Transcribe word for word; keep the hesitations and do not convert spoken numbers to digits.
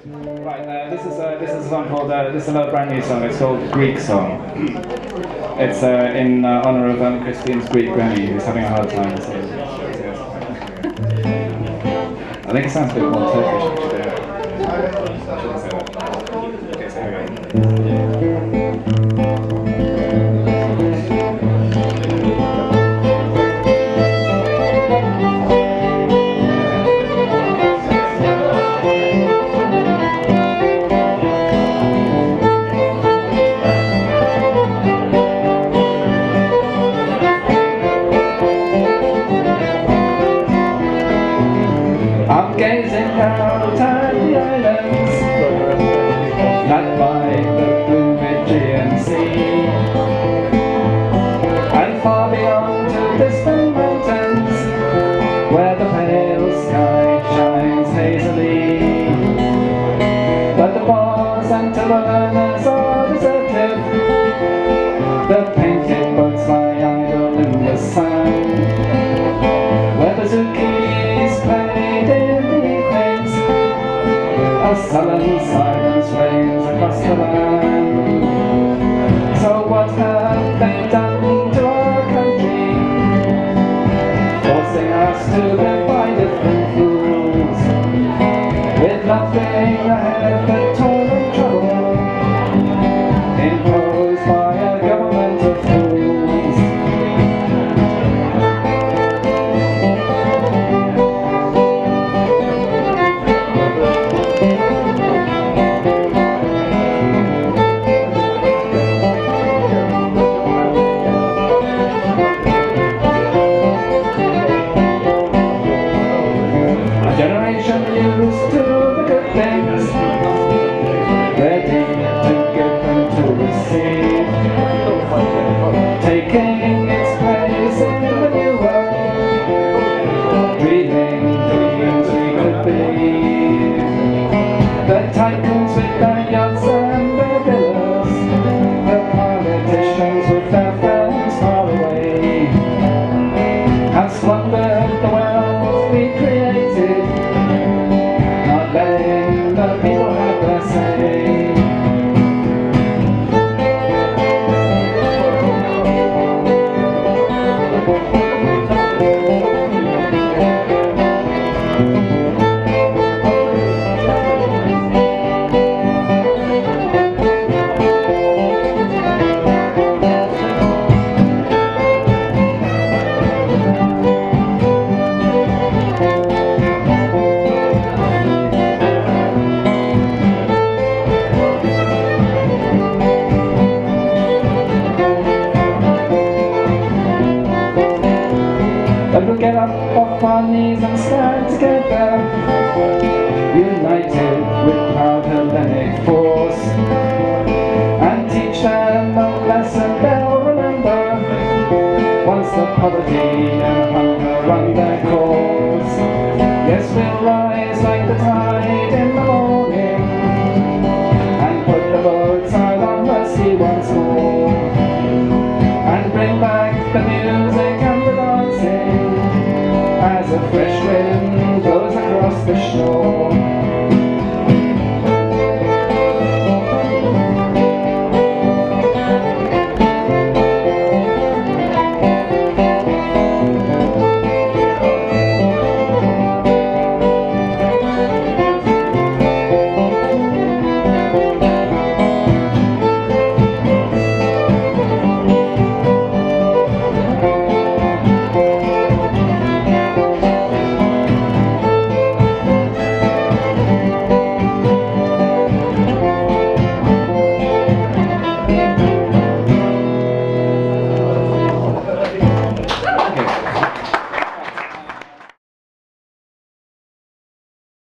Right, uh, this is uh, this is a song called uh, this is another brand new song. It's called Greek Song. It's uh, in uh, honor of um, Christine's Greek granny, who's having a hard time. So, I think it sounds a bit more Turkish. Actually. I shouldn't say that. Okay, so here we go. I'm gazing out at the islands that lie the blue Aegean Sea, and far beyond to distant mountains where the pale sky shines hazily. But the bars and tavernas are deserted, the painted boats lie idle in the sand, where bazookas played in the evenings, a sullen silence reigns across the land. So what have they done to our country, forcing us to live by different rules, with nothing ahead